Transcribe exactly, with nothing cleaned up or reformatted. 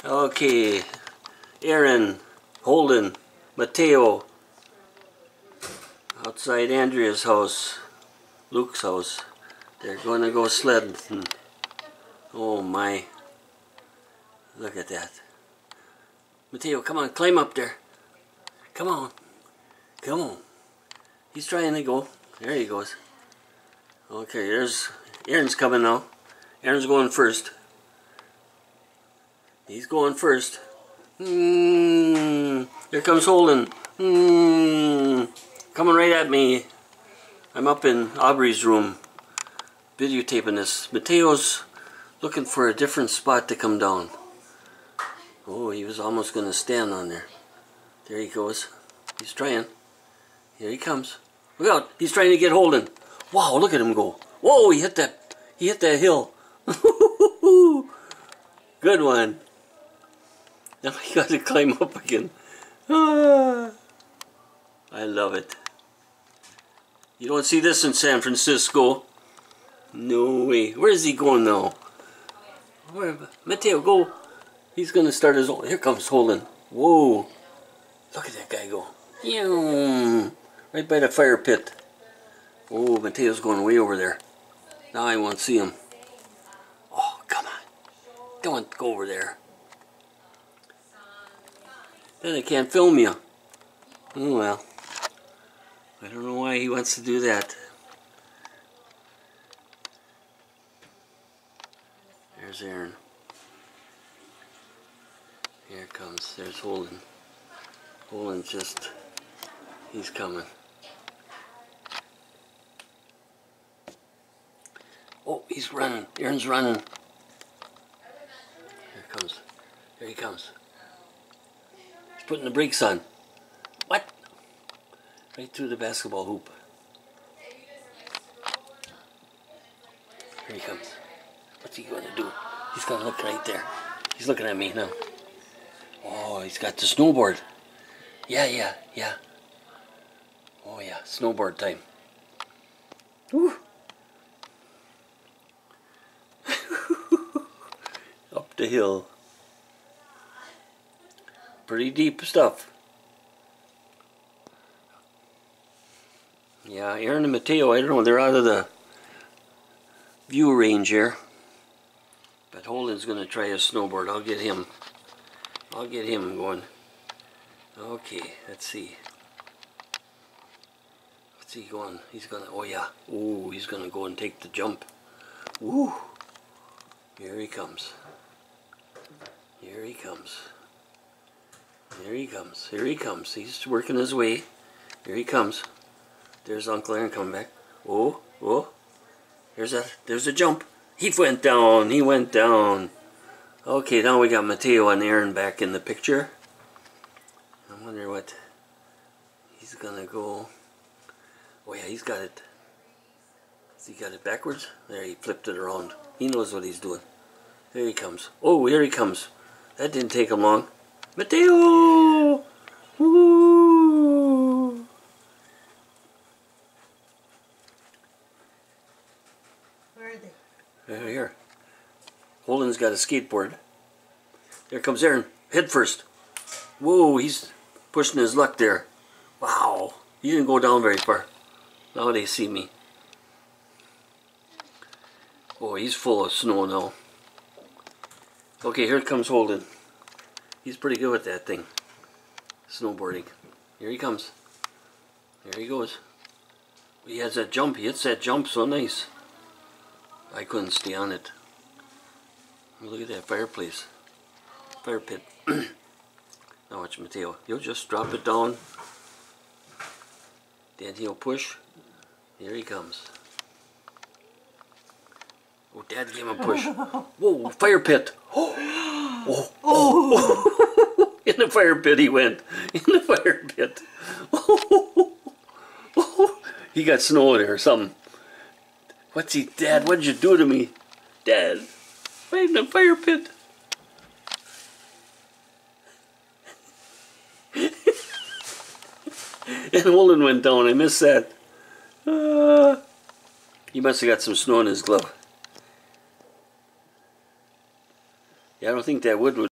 Okay, Aaron, Holden, Mateo, outside Andrea's house, Luke's house. They're going to go sledding. Oh my, look at that. Mateo, come on, climb up there. Come on, come on. He's trying to go. There he goes. Okay, there's Aaron's coming now. Aaron's going first. He's going first. Mm, here comes Holden. Mm, coming right at me. I'm up in Aubrey's room videotaping this. Mateo's looking for a different spot to come down. Oh, he was almost going to stand on there. There he goes. He's trying. Here he comes. Look out. He's trying to get Holden. Wow, look at him go. Whoa, he hit that. He hit that hill. Good one. Now he got to climb up again. Ah, I love it. You don't see this in San Francisco. No way. Where is he going now? Where, Mateo, go. He's going to start his own. Here comes Holden. Whoa. Look at that guy go. Right by the fire pit. Oh, Mateo's going way over there. Now I won't see him. Oh, come on. Don't go over there. Then I can't film you. Oh well. I don't know why he wants to do that. There's Aaron. Here it comes. There's Holden. Holden's just... he's coming. Oh, he's running. Aaron's running. Here it comes. Here he comes. He's putting the brakes on. What? Right through the basketball hoop. Here he comes. What's he going to do? He's going to look right there. He's looking at me now. Oh, he's got the snowboard. Yeah, yeah, yeah. Oh yeah, snowboard time. Woo. Up the hill. Pretty deep stuff. Yeah, Aaron and Mateo, I don't know, they're out of the view range here. But Holden's going to try a snowboard. I'll get him. I'll get him going. Okay, let's see. What's he going? He's going to, oh yeah. Oh, he's going to go and take the jump. Woo! Here he comes. Here he comes. Here he comes. Here he comes. He's working his way. Here he comes. There's Uncle Aaron coming back. Oh, oh. There's a, there's a jump. He went down. He went down. Okay, now we got Mateo and Aaron back in the picture. I wonder what he's gonna go. Oh yeah, he's got it. Has he got it backwards? There, he flipped it around. He knows what he's doing. Here he comes. Oh, here he comes. That didn't take him long. Mateo! Woo! Where are they? They're here. Holden's got a skateboard. Here comes Aaron. Head first. Whoa, he's pushing his luck there. Wow. He didn't go down very far. Now they see me. Oh, he's full of snow now. Okay, here comes Holden. He's pretty good with that thing. Snowboarding. Here he comes. There he goes. He has that jump. He hits that jump so nice. I couldn't stay on it. Look at that fireplace. Fire pit. Now watch Mateo. He'll just drop it down. Then he'll push. Here he comes. Oh, Dad gave him a push. Whoa, fire pit. Oh, oh, oh. In the fire pit he went. In the fire pit. Oh, oh. He got snow there or something. What's he, Dad? What did you do to me? Dad, right in the fire pit. And Holden went down. I missed that. Uh, he must have got some snow in his glove. Yeah, I don't think that wood would.